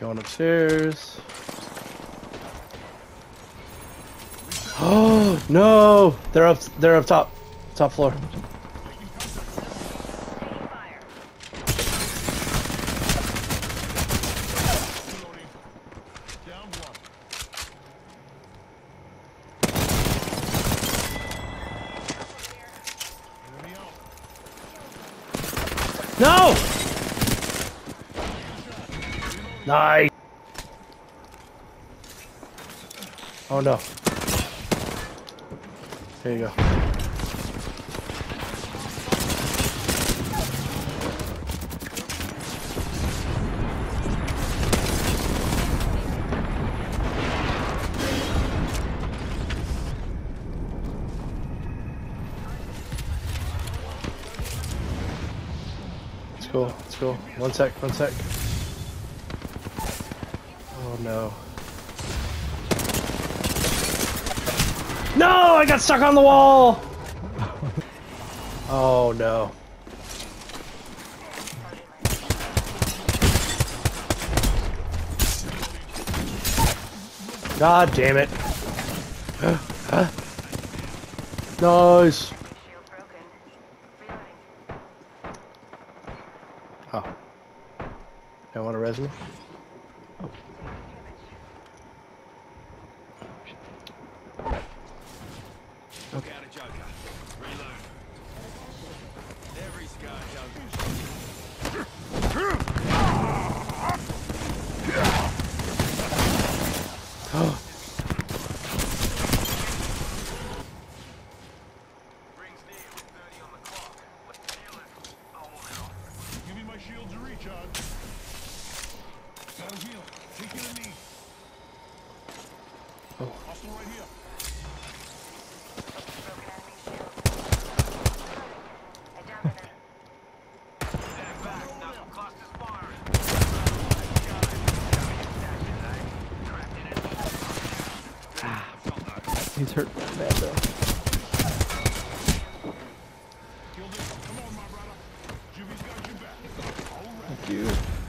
Going upstairs. Oh no! They're up. They're up top. Top floor. No! Nice. Oh no. Here you go. It's cool. It's cool. One sec. One sec. Oh no. No! I got stuck on the wall! Oh no. God damn it. Nice. Oh. Don't want to res me? Look out a Joker. Reload. Every scar Joker. Rings near with 30 on the clock. Let's kill it. Almost out. Give me my shield to recharge. Gotta heal. Take it a knee. Oh. Hostile right here. He's hurt bad though. Thank you.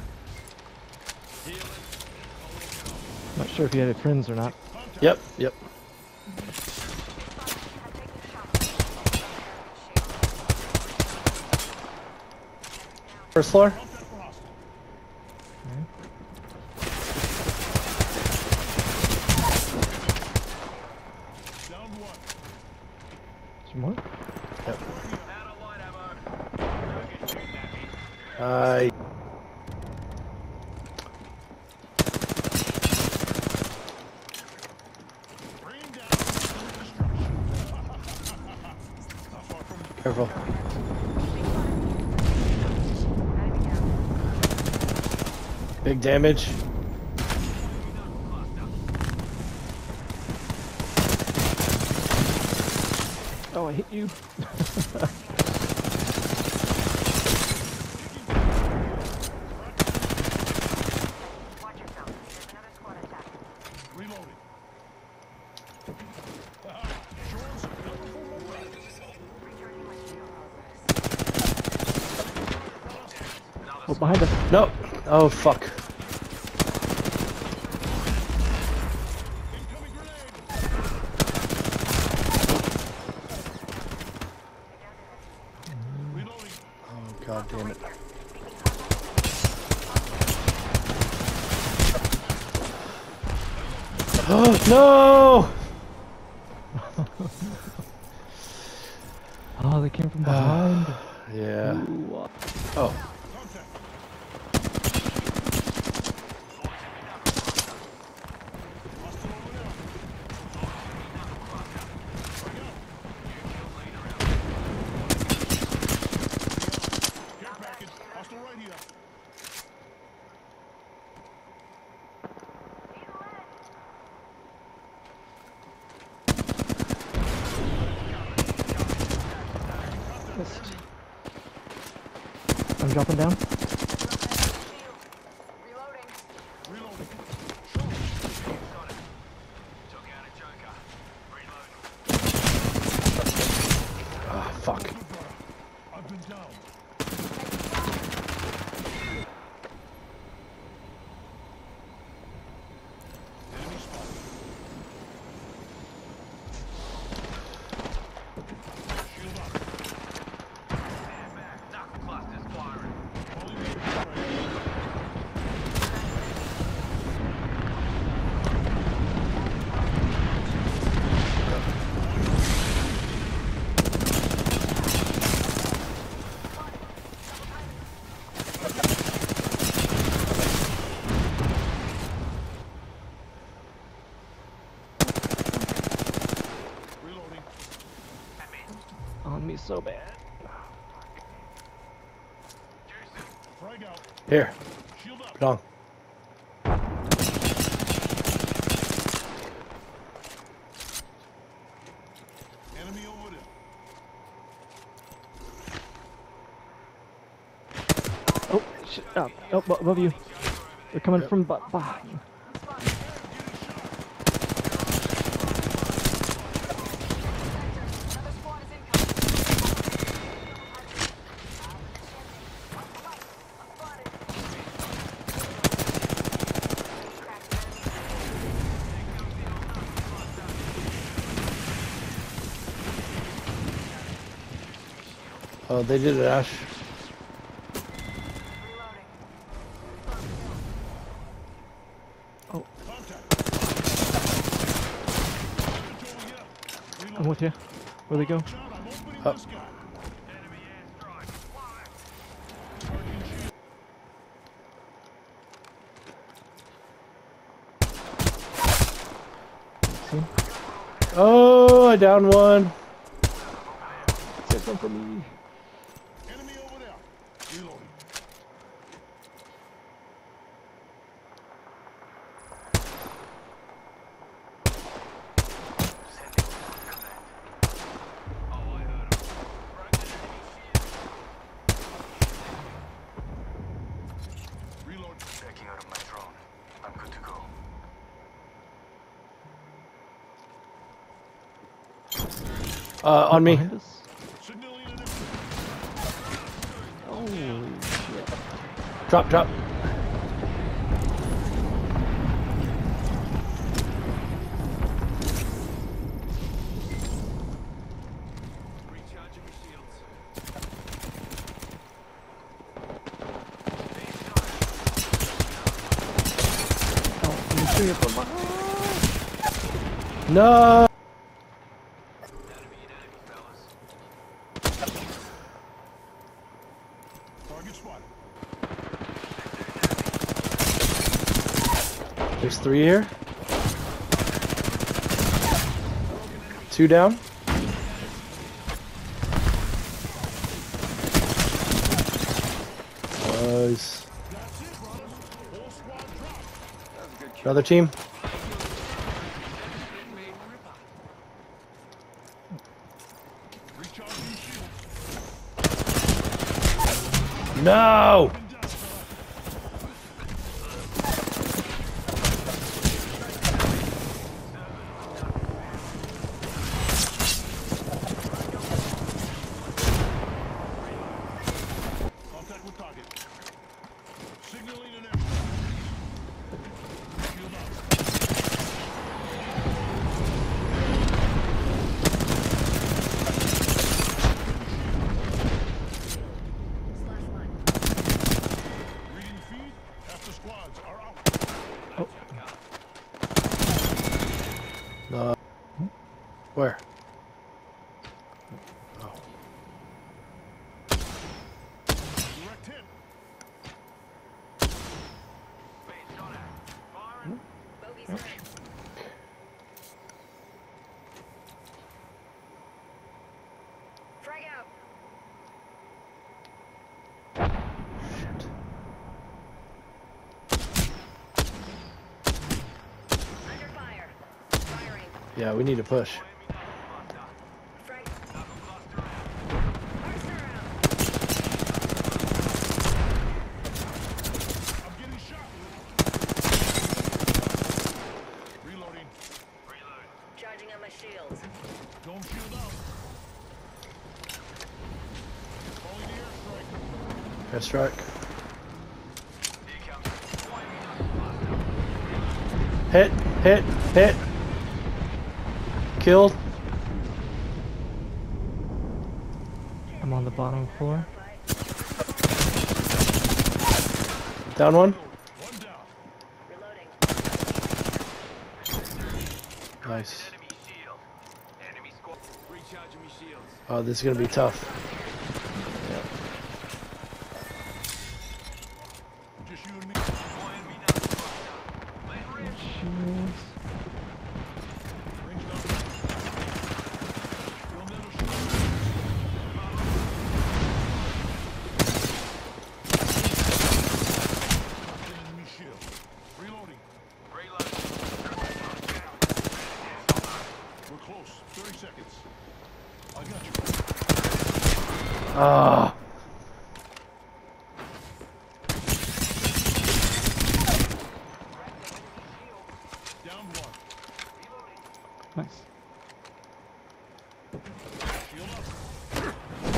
Not sure if he had any friends or not. Yep, yep. First floor? Some more? Yep. Careful. Big damage. Oh, I hit you. Oh, behind us. No. Oh, fuck. Oh, God damn it. Oh, no! Oh, they came from behind. Yeah. Ooh. Oh. I'm dropping down. Ah, fuck. on me so bad. Frag out. Here. Shield up. Put on. Enemy over there. Oh, shit. Oh, above you. They're coming from behind. Oh, they did it, Ash. Oh, Contact. I'm with you. Where'd they go? Shot, I'm opening Up. this guy. Enemy airstrike. See? Oh, I downed one. Save one for me. Enemy over there. Reloading. Reload. Checking out of my drone. I'm good to go. On me. Behind us? Signaling an Holy shit. Drop, drop. Recharging shields. Oh, I'm shooting it from behind. No. target spotted. There's 3 here. 2 down. Nice. That's it, brothers. Whole squad dropped. Another team. Recharging shield. No. Been down, fella. Contact with target. Signaling an airstrike. Shield up. Reading feed. Half the squads are out. No. Where? Oh. Direct hit. Frag out. Shit. Under fire. Firing. Yeah, we need to push. Frag. Arson around. I'm getting shot. Reloading. Charging on my shields. Dome shield out. Calling the airstrike. Airstrike. Hit, hit, hit. Killed. I'm on the bottom floor. Down one. One down. Reloading. Nice. Enemy squad. Recharging me shields. Oh, this is gonna be tough. Just you and me. Shields. Rings down. Still middle shield. got you. Ah. Down one. Nice. Shield up.